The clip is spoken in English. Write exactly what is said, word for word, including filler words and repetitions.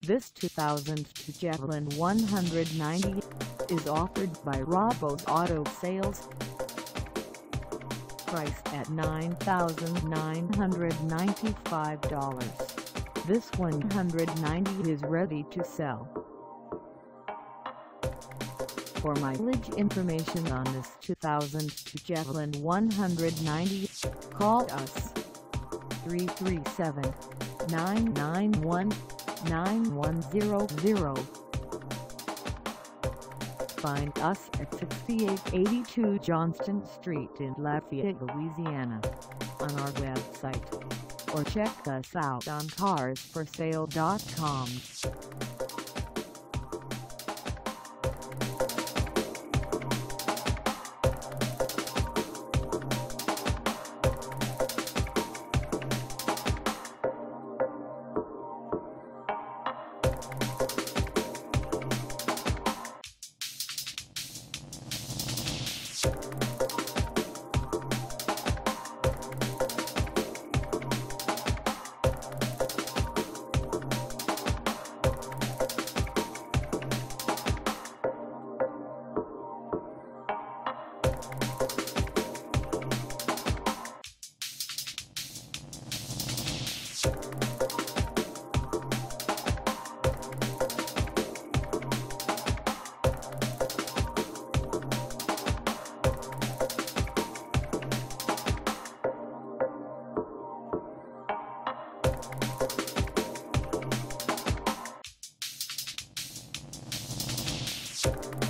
This two thousand two Javelin one ninety is offered by Rabeaux Auto Sales. Priced at nine thousand nine hundred ninety-five dollars, this one ninety is ready to sell. For mileage information on this two thousand two Javelin one ninety, call us three three seven, nine nine one, nine one zero zero. Find us at sixty-eight eighty-two Johnston Street in Lafayette, Louisiana, on our website, or check us out on cars for sale dot com. You